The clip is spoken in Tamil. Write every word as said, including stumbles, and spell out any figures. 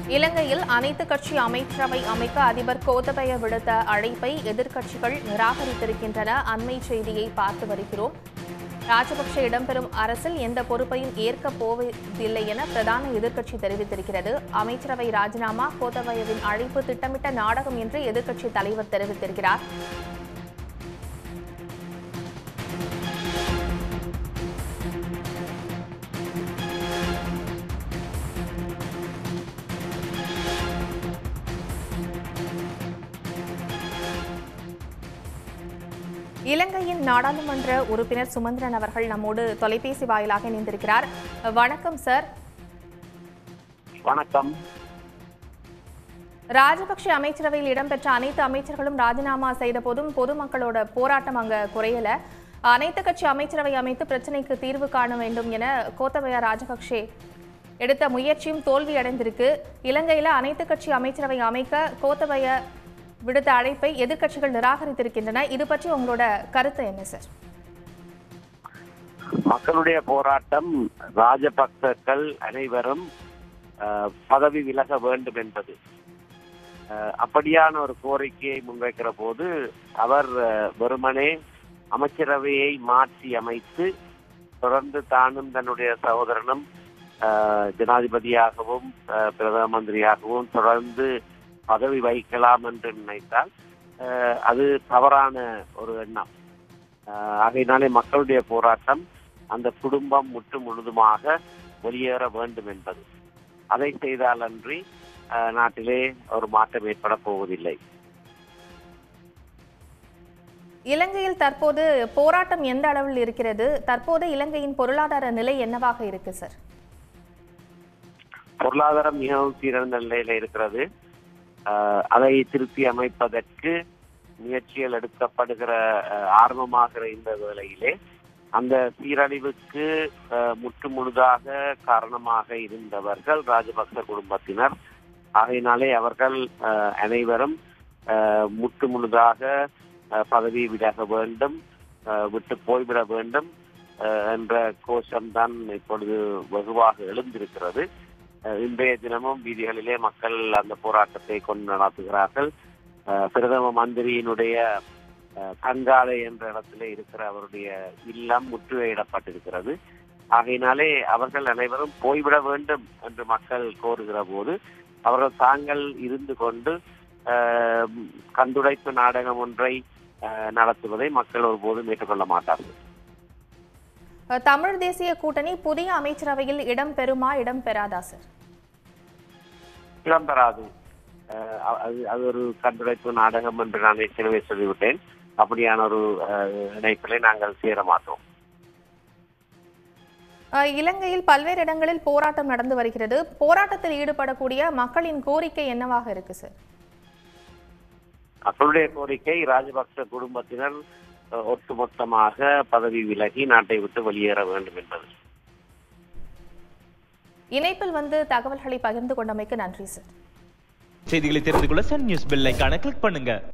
இலங்கையில் அனைத்து கட்சி அமைச்சரவை அமைக்க அதிபர் கோத்தபய விடுத்த அழைப்பை எதிர்க்கட்சிகள் நிராகரித்திருக்கின்றன. அண்மை செய்தியை பார்த்து வருகிறோம். ராஜபக்சே இடம்பெறும் அரசில் எந்த பொறுப்பையும் ஏற்கப் போவதில்லை என பிரதான எதிர்க்கட்சி தெரிவித்திருக்கிறது. அமைச்சரவை ராஜினாமா கோத்தபயவின் அழைப்பு திட்டமிட்ட நாடகம் என்று எதிர்க்கட்சி தலைவர் தெரிவித்திருக்கிறார். இலங்கையின் நாடாளுமன்ற உறுப்பினர் சுமந்திரன் அவர்கள் நம்மோடு தொலைபேசி வாயிலாக இணைந்திருக்கிறார். வணக்கம் சார். வணக்கம். ராஜபக்சே அமைச்சரவையில் இடம்பெற்ற அனைத்து அமைச்சர்களும் ராஜினாமா செய்த போதும் பொதுமக்களோட போராட்டம் அங்க குறையல. அனைத்து கட்சி அமைச்சரவை அமைத்து பிரச்சனைக்கு தீர்வு காண வேண்டும் என கோத்தபய ராஜபக்சே எடுத்த முயற்சியும் தோல்வி அடைந்திருக்கு. இலங்கையில அனைத்து கட்சி அமைச்சரவை அமைக்க கோத்தபய விடுத்த அழைப்பை எதிர்க்கட்சிகள் நிராகரித்திருக்கின்றன. இது பற்றி உங்களோட கருத்து என்ன சார்? மக்களுடைய போராட்டம் ராஜபக்சர்கள் அனைவரும் பதவி விலக வேண்டும் என்பது. அப்படியான ஒரு கோரிக்கையை முன்வைக்கிற போது அவர் வெறுமனே அமைச்சரவையை மாற்றி அமைத்து தொடர்ந்து தானும் தன்னுடைய சகோதரனும் ஜனாதிபதியாகவும் பிரதம மந்திரியாகவும் தொடர்ந்து பதவி வகிக்கலாம் என்று நினைத்தால் அது தவறான ஒரு எண்ணம். ஆகையினாலே மக்களுடைய போராட்டம் அந்த குடும்பம் முற்று முழுதுமாக வெளியேற வேண்டும் என்பது. அதை செய்தால் அன்றி நாட்டிலே ஒரு மாற்றம் ஏற்பட போவதில்லை. இலங்கையில் தற்போது போராட்டம் எந்த அளவில் இருக்கிறது? தற்போது இலங்கையின் பொருளாதார நிலை என்னவாக இருக்கு சார்? பொருளாதாரம் மிகவும் சீரழிந்த நிலையில இருக்கிறது. அதை திருப்பி அமைப்பதற்கு முயற்சிகள் எடுக்கப்படுகிற ஆர்வமாகிற இந்த வேளையிலே அந்த சீரழிவுக்கு முற்று முழுதாக காரணமாக இருந்தவர்கள் ராஜபக்ச குடும்பத்தினர். ஆகையினாலே அவர்கள் அனைவரும் முற்று முழுதாக பதவி விலக வேண்டும், விட்டு போய்விட வேண்டும் என்ற கோஷம்தான் இப்பொழுது வெகுவாக எழுந்திருக்கிறது. இன்றைய தினமும் வீதிகளிலே மக்கள் அந்த போராட்டத்தை கொண்டு நடத்துகிறார்கள். பிரதம மந்திரியினுடைய கங்காலை என்ற இடத்திலே இருக்கிற அவருடைய இல்லம் முற்றுகையிடப்பட்டிருக்கிறது. ஆகையினாலே அவர்கள் அனைவரும் போய்விட வேண்டும் என்று மக்கள் கோருகிற போது அவர்கள் தாங்கள் இருந்து கொண்டு கண்டுடைப்பு நாடகம் ஒன்றை நடத்துவதை மக்கள் ஒருபோதும் ஏற்றுக்கொள்ள மாட்டார்கள். தமிழ் தேசிய கூட்டணி புதிய அமைச்சரவையில் இடம் பெறுமா, இடம் பெறாதா சார்? இடம்பெறாது. அது ஒரு கண்டுடைப்பு நாடகம் என்று நான் ஏற்கனவே சொல்லிவிட்டேன். அப்படியான ஒரு இணைப்பிலே நாங்கள் சேர மாட்டோம். இலங்கையில் பல்வேறு இடங்களில் போராட்டம் நடந்து வருகிறது. போராட்டத்தில் ஈடுபடக்கூடிய மக்களின் கோரிக்கை என்னவாக இருக்கு சார்? மக்களுடைய கோரிக்கை ராஜபக்ச குடும்பத்தினர் ஒட்டுமொத்தமாக பதவி விலகி நாட்டை விட்டு வெளியேற வேண்டும் என்பது. இணைப்பில் வந்து தகவல்களை பகிர்ந்து கொண்டமைக்கு நன்றி சார். செய்திகளை தெரிந்து கொள்ள சன் நியூஸ் பெல் ஐகானை கிளிக் பண்ணுங்க.